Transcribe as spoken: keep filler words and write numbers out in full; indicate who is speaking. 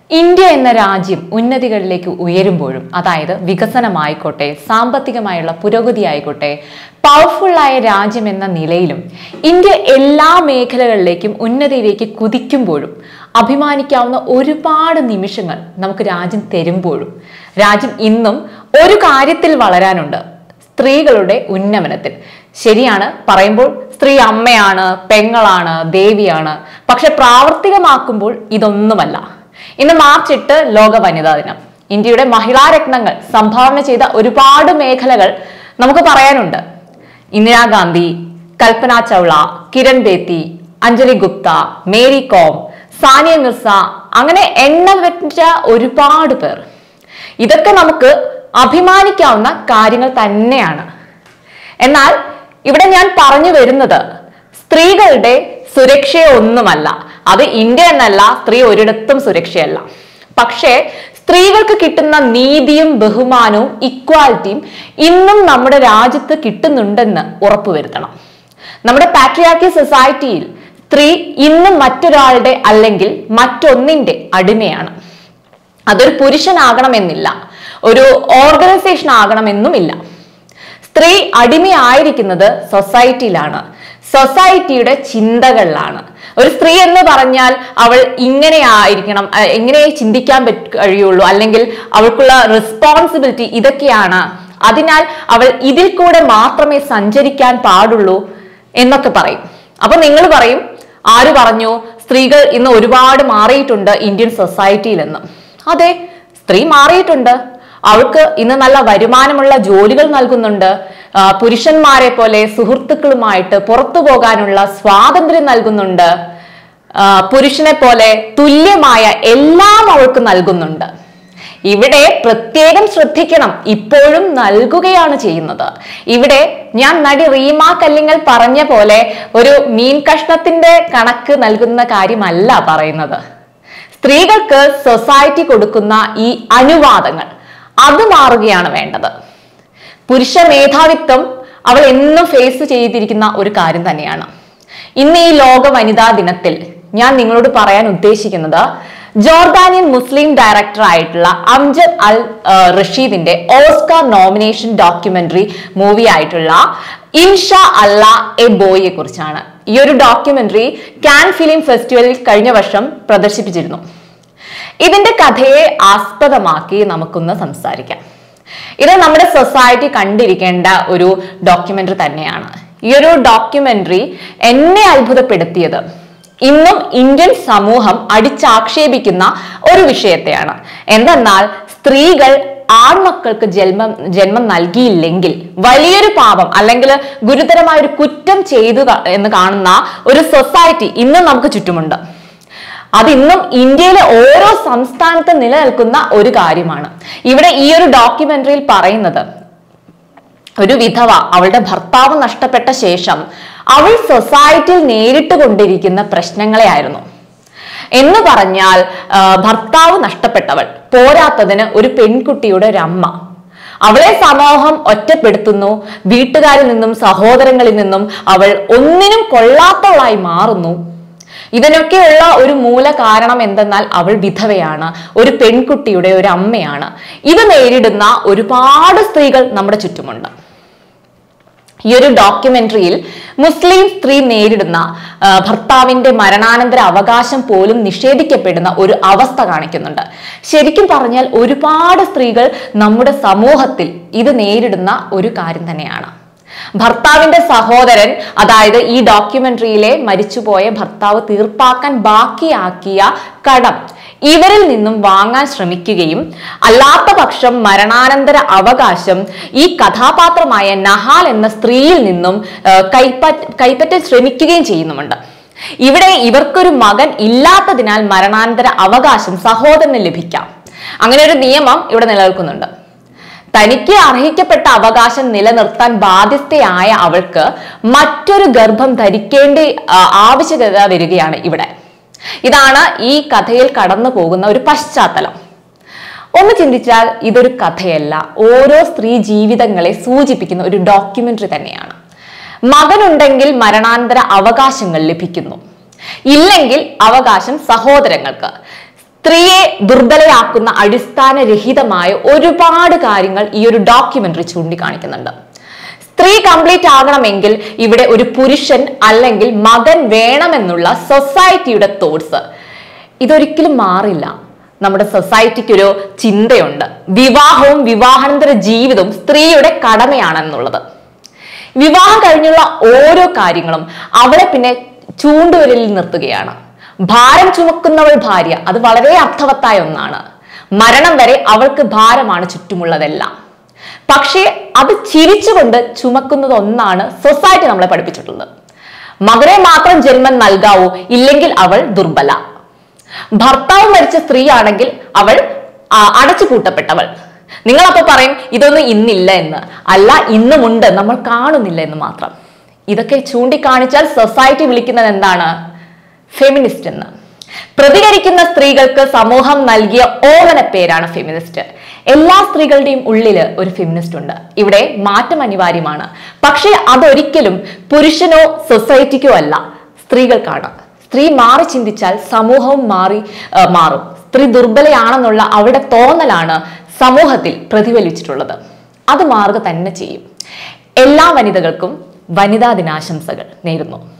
Speaker 1: India എന്ന രാജ്യം ഉന്നതികളിലേക്ക് ഉയരുമ്പോഴും, അതായത് വികസനമായിക്കോട്ടെ, സാമ്പത്തികമായുള്ള പുരോഗതി ആയിക്കോട്ടെ, പവർഫുള്ളായ രാജ്യം എന്ന നിലയിലും ഇന്ത്യ എല്ലാ മേഖലകളിലേക്കും ഉന്നതിയിലേക്ക് കുതിക്കുമ്പോഴും അഭിമാനിക്കാവുന്ന ഒരുപാട് നിമിഷങ്ങൾ നമുക്ക് രാജ്യം തരുമ്പോഴും രാജ്യം ഇന്നും ഒരു കാര്യത്തിൽ വളരാനുണ്ട്: സ്ത്രീകളുടെ ഉന്നമനത്തിൽ. ശരിയാണ്, പറയുമ്പോൾ സ്ത്രീ അമ്മയാണ്, പെങ്ങളാണ്, ദേവിയാണ്. പക്ഷെ പ്രാവർത്തികമാക്കുമ്പോൾ ഇതൊന്നുമല്ല. ഇന്ന് മാർച്ച് എട്ട് ലോക വനിതാ ദിനം. ഇന്ത്യയുടെ മഹിളാരത്നങ്ങൾ സംഭാവന ചെയ്ത ഒരുപാട് മേഖലകൾ നമുക്ക് പറയാനുണ്ട്. ഇന്ദിരാഗാന്ധി, കൽപ്പന ചൗള, കിരൺ ബേത്തി, അഞ്ജലി ഗുപ്ത, മേരി കോം, സാനിയ മിർസ, അങ്ങനെ എണ്ണമറ്റ ഒരുപാട് പേർ. ഇതൊക്കെ നമുക്ക് അഭിമാനിക്കാവുന്ന കാര്യങ്ങൾ തന്നെയാണ്. എന്നാൽ ഇവിടെ ഞാൻ പറഞ്ഞു വരുന്നത് സ്ത്രീകളുടെ സുരക്ഷയൊന്നുമല്ല. അത് ഇന്ത്യ എന്നല്ല, സ്ത്രീ ഒരിടത്തും സുരക്ഷയല്ല. പക്ഷേ സ്ത്രീകൾക്ക് കിട്ടുന്ന നീതിയും ബഹുമാനവും ഇക്വാലിറ്റിയും ഇന്നും നമ്മുടെ രാജ്യത്ത് കിട്ടുന്നുണ്ടെന്ന് ഉറപ്പുവരുത്തണം. നമ്മുടെ പാട്രിയാർക്കി സൊസൈറ്റിയിൽ സ്ത്രീ ഇന്നും മറ്റൊരാളുടെ അല്ലെങ്കിൽ മറ്റൊന്നിന്റെ അടിമയാണ്. അതൊരു പുരുഷനാകണമെന്നില്ല, ഒരു ഓർഗനൈസേഷൻ ആകണമെന്നുമില്ല. സ്ത്രീ അടിമയായിരിക്കുന്നത് സൊസൈറ്റിയിലാണ്, സൊസൈറ്റിയുടെ ചിന്തകളിലാണ്. ഒരു സ്ത്രീ എന്ന് പറഞ്ഞാൽ അവൾ ഇങ്ങനെ ആയിരിക്കണം, എങ്ങനെ ചിന്തിക്കാൻ പറ്റ കഴിയുള്ളൂ, അല്ലെങ്കിൽ അവൾക്കുള്ള റെസ്പോൺസിബിലിറ്റി ഇതൊക്കെയാണ്, അതിനാൽ അവൾ ഇതിൽ കൂടെ മാത്രമേ സഞ്ചരിക്കാൻ പാടുള്ളൂ എന്നൊക്കെ പറയും. അപ്പൊ നിങ്ങൾ പറയും, ആര് പറഞ്ഞു സ്ത്രീകൾ ഇന്ന് ഒരുപാട് മാറിയിട്ടുണ്ട് ഇന്ത്യൻ സൊസൈറ്റിയിൽ എന്ന്? അതെ, സ്ത്രീ മാറിയിട്ടുണ്ട്. അവൾക്ക് ഇന്ന് നല്ല വരുമാനമുള്ള ജോലികൾ നൽകുന്നുണ്ട്. പുരുഷന്മാരെ പോലെ സുഹൃത്തുക്കളുമായിട്ട് പുറത്തു പോകാനുള്ള സ്വാതന്ത്ര്യം നൽകുന്നുണ്ട്. പുരുഷനെ പോലെ തുല്യമായ എല്ലാം അവൾക്ക് നൽകുന്നുണ്ട്. ഇവിടെ പ്രത്യേകം ശ്രദ്ധിക്കണം, ഇപ്പോഴും നൽകുകയാണ് ചെയ്യുന്നത്. ഇവിടെ ഞാൻ നടി റീമ കല്ലിങ്ങൽ പറഞ്ഞ പോലെ ഒരു മീൻ കഷ്ണത്തിന്റെ കണക്ക് നൽകുന്ന കാര്യമല്ല പറയുന്നത്. സ്ത്രീകൾക്ക് സൊസൈറ്റി കൊടുക്കുന്ന ഈ അനുവാദങ്ങൾ അത് മാറുകയാണ് വേണ്ടത്. പുരുഷ മേധാവിത്വം അവൾ എന്നും ഫേസ് ചെയ്തിരിക്കുന്ന ഒരു കാര്യം തന്നെയാണ്. ഇന്ന് ഈ ലോക വനിതാ ദിനത്തിൽ ഞാൻ നിങ്ങളോട് പറയാൻ ഉദ്ദേശിക്കുന്നത് ജോർദാനിയൻ മുസ്ലിം ഡയറക്ടർ ആയിട്ടുള്ള അംജദ് അൽ റഷീദിന്റെ ഓസ്കാർ നോമിനേഷൻ ഡോക്യുമെന്ററി മൂവി ആയിട്ടുള്ള ഇൻഷാ അല്ലാ എ ബോയെ കുറിച്ചാണ്. ഈ ഒരു ഡോക്യുമെന്ററി കാൻ ഫിലിം ഫെസ്റ്റിവലിൽ കഴിഞ്ഞ വർഷം പ്രദർശിപ്പിച്ചിരുന്നു. ഇതിന്റെ കഥയെ ആസ്പദമാക്കി നമുക്കൊന്ന് സംസാരിക്കാം. ഇത് നമ്മുടെ സൊസൈറ്റി കണ്ടിരിക്കേണ്ട ഒരു ഡോക്യുമെന്ററി തന്നെയാണ്. ഈ ഒരു ഡോക്യുമെന്ററി എന്നെ അത്ഭുതപ്പെടുത്തിയത് ഇന്നും ഇന്ത്യൻ സമൂഹം അടിച്ചാക്ഷേപിക്കുന്ന ഒരു വിഷയത്തെയാണ്. എന്തെന്നാൽ സ്ത്രീകൾ ആൺമക്കൾക്ക് ജന്മം ജന്മം നൽകിയില്ലെങ്കിൽ വലിയൊരു പാപം അല്ലെങ്കിൽ ഗുരുതരമായ ഒരു കുറ്റം ചെയ്തു എന്ന് കാണുന്ന ഒരു സൊസൈറ്റി ഇന്നും നമുക്ക് ചുറ്റുമുണ്ട്. അത് ഇന്നും ഇന്ത്യയിലെ ഓരോ സംസ്ഥാനത്തും നിലനിൽക്കുന്ന ഒരു കാര്യമാണ്. ഇവിടെ ഈ ഒരു ഡോക്യുമെന്ററിയിൽ പറയുന്നത് ഒരു വിധവ അവളുടെ ഭർത്താവ് നഷ്ടപ്പെട്ട ശേഷം അവൾ സൊസൈറ്റിയിൽ നേരിട്ട് കൊണ്ടിരിക്കുന്ന പ്രശ്നങ്ങളെ ആയിരുന്നു. എന്ന് പറഞ്ഞാൽ ഭർത്താവ് നഷ്ടപ്പെട്ടവൾ, പോരാത്തതിന് ഒരു പെൺകുട്ടിയുടെ ഒരു അമ്മ, അവളെ സമൂഹം ഒറ്റപ്പെടുത്തുന്നു. വീട്ടുകാരിൽ നിന്നും സഹോദരങ്ങളിൽ നിന്നും അവൾ ഒന്നിനും കൊള്ളാത്തവളായി മാറുന്നു. ഇതിനൊക്കെയുള്ള ഒരു മൂല കാരണം എന്തെന്നാൽ അവൾ വിധവയാണ്, ഒരു പെൺകുട്ടിയുടെ ഒരു അമ്മയാണ്. ഇത് നേരിടുന്ന ഒരുപാട് സ്ത്രീകൾ നമ്മുടെ ചുറ്റുമുണ്ട്. ഈ ഒരു ഡോക്യുമെന്ററിയിൽ മുസ്ലിം സ്ത്രീ നേരിടുന്ന ഭർത്താവിന്റെ മരണാനന്തര അവകാശം പോലും നിഷേധിക്കപ്പെടുന്ന ഒരു അവസ്ഥ കാണിക്കുന്നുണ്ട്. ശരിക്കും പറഞ്ഞാൽ ഒരുപാട് സ്ത്രീകൾ നമ്മുടെ സമൂഹത്തിൽ ഇത് നേരിടുന്ന ഒരു കാര്യം തന്നെയാണ്. ഭർത്താവിന്റെ സഹോദരൻ, അതായത് ഈ ഡോക്യുമെന്ററിയിലെ മരിച്ചുപോയ ഭർത്താവ് തീർപ്പാക്കാൻ ബാക്കിയാക്കിയ കടം ഇവരിൽ നിന്നും വാങ്ങാൻ ശ്രമിക്കുകയും അല്ലാത്ത പക്ഷം മരണാനന്തര അവകാശം ഈ കഥാപാത്രമായ നഹാൽ എന്ന സ്ത്രീയിൽ നിന്നും കൈപ്പറ്റ കൈപ്പറ്റാൻ ശ്രമിക്കുകയും ചെയ്യുന്നുമുണ്ട്. ഇവിടെ ഇവർക്കൊരു മകൻ ഇല്ലാത്തതിനാൽ മരണാനന്തര അവകാശം സഹോദരന് ലഭിക്കാം. അങ്ങനെ ഒരു നിയമം ഇവിടെ നിലനിൽക്കുന്നുണ്ട്. തനിക്ക് അർഹിക്കപ്പെട്ട അവകാശം നിലനിർത്താൻ ബാധ്യസ്ഥയായ അവൾക്ക് മറ്റൊരു ഗർഭം ധരിക്കേണ്ട ആവശ്യകത വരികയാണ് ഇവിടെ. ഇതാണ് ഈ കഥയിൽ കടന്നു പോകുന്ന ഒരു പശ്ചാത്തലം. ഒന്ന് ചിന്തിച്ചാൽ ഇതൊരു കഥയല്ല, ഓരോ സ്ത്രീ ജീവിതങ്ങളെ സൂചിപ്പിക്കുന്ന ഒരു ഡോക്യുമെന്ററി തന്നെയാണ്. മകനുണ്ടെങ്കിൽ മരണാനന്തര അവകാശങ്ങൾ ലഭിക്കുന്നു, ഇല്ലെങ്കിൽ അവകാശം സഹോദരങ്ങൾക്ക്. സ്ത്രീയെ ദുർബലയാക്കുന്ന അടിസ്ഥാനരഹിതമായ ഒരുപാട് കാര്യങ്ങൾ ഈ ഒരു ഡോക്യുമെന്ററി ചൂണ്ടിക്കാണിക്കുന്നുണ്ട്. സ്ത്രീ കംപ്ലീറ്റ് ആകണമെങ്കിൽ ഇവിടെ ഒരു പുരുഷൻ അല്ലെങ്കിൽ മകൻ വേണമെന്നുള്ള സൊസൈറ്റിയുടെ തോട്ട്സ് ഇതൊരിക്കലും മാറില്ല. നമ്മുടെ സൊസൈറ്റിക്ക് ഒരു ചിന്തയുണ്ട്, വിവാഹവും വിവാഹാനന്തര ജീവിതവും സ്ത്രീയുടെ കടമയാണെന്നുള്ളത്. വിവാഹം കഴിഞ്ഞുള്ള ഓരോ കാര്യങ്ങളും അവളെ പിന്നെ ചൂണ്ടുവിരലിൽ നിർത്തുകയാണ്. ഭാരം ചുമക്കുന്നവൾ ഭാര്യ, അത് വളരെ അർത്ഥവത്തായ ഒന്നാണ്. മരണം വരെ അവൾക്ക് ഭാരമാണ് ചുറ്റുമുള്ളതെല്ലാം. പക്ഷേ അത് ചിരിച്ചുകൊണ്ട് ചുമക്കുന്നത് ഒന്നാണ് സൊസൈറ്റി നമ്മളെ പഠിപ്പിച്ചിട്ടുള്ളത്. മകനെ മാത്രം ജന്മം നൽകാവൂ, ഇല്ലെങ്കിൽ അവൾ ദുർബല. ഭർത്താവ് മരിച്ച സ്ത്രീയാണെങ്കിൽ അവൾ അടച്ചുപൂട്ടപ്പെട്ടവൾ. നിങ്ങളപ്പോ പറയും ഇതൊന്നും ഇന്നില്ല എന്ന്. അല്ല, ഇന്നുമുണ്ട്, നമ്മൾ കാണുന്നില്ല എന്ന് മാത്രം. ഇതൊക്കെ ചൂണ്ടിക്കാണിച്ചാൽ സൊസൈറ്റി വിളിക്കുന്നത് എന്താണ്? ഫെമിനിസ്റ്റ് എന്ന്. പ്രതികരിക്കുന്ന സ്ത്രീകൾക്ക് സമൂഹം നൽകിയ ഓമന പേരാണ് ഫെമിനിസ്റ്റ്. എല്ലാ സ്ത്രീകളുടെയും ഉള്ളില് ഒരു ഫെമിനിസ്റ്റ് ഉണ്ട്. ഇവിടെ മാറ്റം അനിവാര്യമാണ്. പക്ഷേ അതൊരിക്കലും പുരുഷനോ സൊസൈറ്റിക്കോ അല്ല, സ്ത്രീകൾക്കാണ്. സ്ത്രീ മാറി ചിന്തിച്ചാൽ സമൂഹവും മാറി മാറും. സ്ത്രീ ദുർബലയാണെന്നുള്ള അവരുടെ തോന്നലാണ് സമൂഹത്തിൽ പ്രതിഫലിച്ചിട്ടുള്ളത്. അത് മാറുക തന്നെ ചെയ്യും. എല്ലാ വനിതകൾക്കും വനിതാ ദിനാശംസകൾ നേരുന്നു.